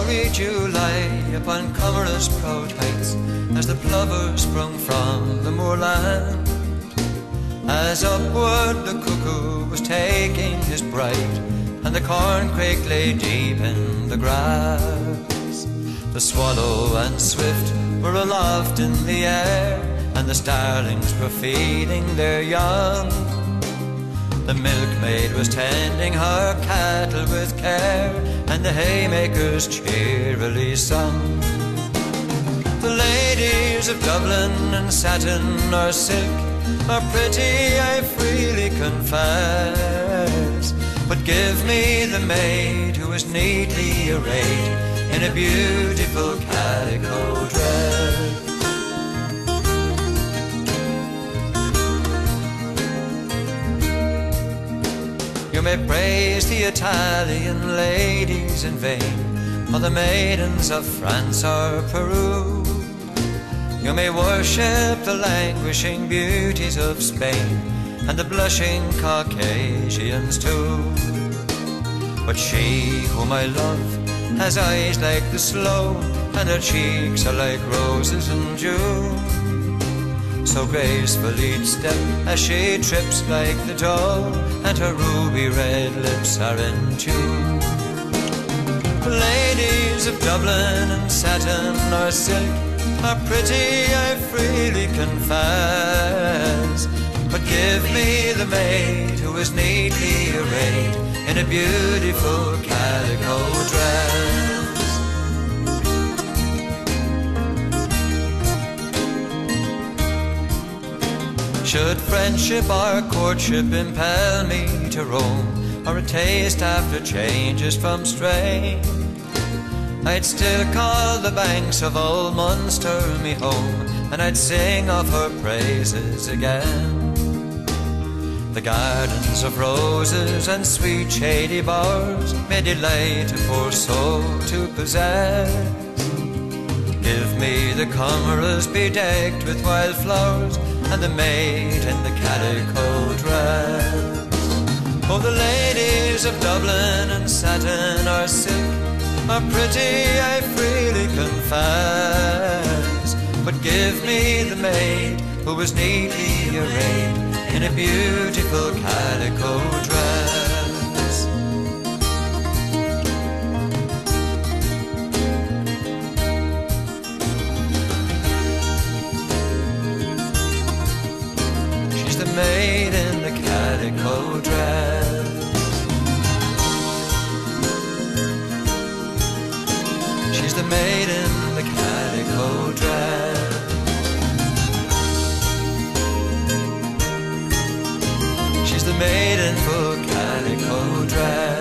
hoary July upon Cumorah's proud heights, as the plover sprung from the moorland, as upward the cuckoo was taking his bride, and the corncrake lay deep in the grass. The swallow and swift were aloft in the air, and the starlings were feeding their young. The milkmaid was tending her cattle with care, and the haymakers cheerily sung. The ladies of Dublin in satin or silk are pretty, I freely confess, but give me the maid who is neatly arrayed in a beautiful calico dress. You may praise the Italian ladies in vain, or the maidens of France or Peru. You may worship the languishing beauties of Spain, and the blushing Caucasians too. But she whom I love has eyes like the sloe, and her cheeks are like roses in June. So graceful each step as she trips like the doe, and her ruby red lips are in tune. The ladies of Dublin in satin or silk are pretty, I freely confess, but give me the maid who is neatly arrayed in a beautiful calico dress. Should friendship or courtship impel me to roam, or a taste after changes from strain, I'd still call the banks of old Munster me home, and I'd sing of her praises again. The gardens of roses and sweet shady bowers may delight a poor soul to possess. Give me the Cumorahs bedecked with wild flowers, and the maid in the calico dress. Oh, the ladies of Dublin in satin or silk are pretty, I freely confess, but give me the maid who is neatly arrayed in a beautiful calico dress. She's the maid in the calico dress. She's the maid in the calico dress. She's the maid in full calico dress.